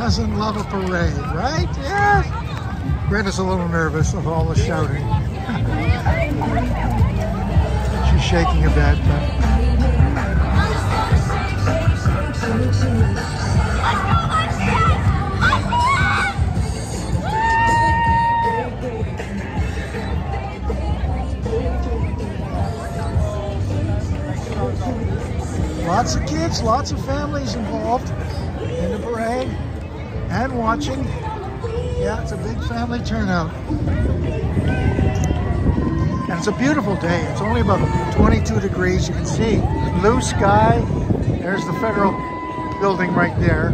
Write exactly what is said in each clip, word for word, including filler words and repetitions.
doesn't love a parade, right? Yes. Greta's a little nervous of all the shouting. She's shaking a bit, but... Lots of kids, lots of families involved in the parade and watching. Yeah, it's a big family turnout. And it's a beautiful day. It's only about twenty-two degrees. You can see blue sky. There's the federal building right there.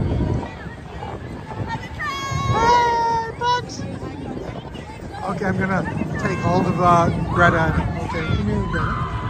Hey, bugs! Okay, I'm gonna take hold of uh, Greta. Okay, come here, Greta.